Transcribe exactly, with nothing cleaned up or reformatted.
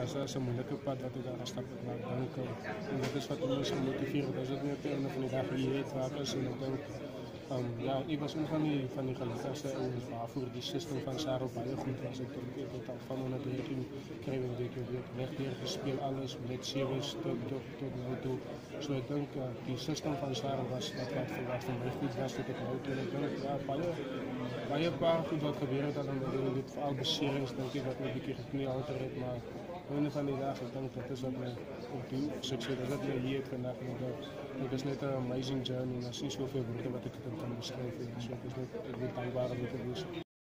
is is 'n moeilike pad wat ek daar gestap het, maar ek dink uh, en dit is wat my so motiveer het. As dit net een van die dag hier het waar ek is en ek dink Um, ja, ik was een van die, van die gelukkigste en waarvoor die systeem van Saro baie goed was. Ik heb totaal van onder dertien krijgen we dit weer recht weer gespeeld, alles met series tot, tot, tot nu toe. So ik denk uh, die systeem van Saro was wat wat voor wat voor mij goed was tot het nu toe. En ik denk ja, baie, baie paar goed wat gebeurd had en ik dit vooral beserings denk ik wat me een keer geknie alter het, maar einde van die dag, ik denk dat is wat mij ook doe. Succes, dat is wat mij hier het vandaag. Het is net een amazing journey en er is niet zoveel woorden wat ik het kan beschrijven. Dus het is net, ik ben dankbaar om dit te doen.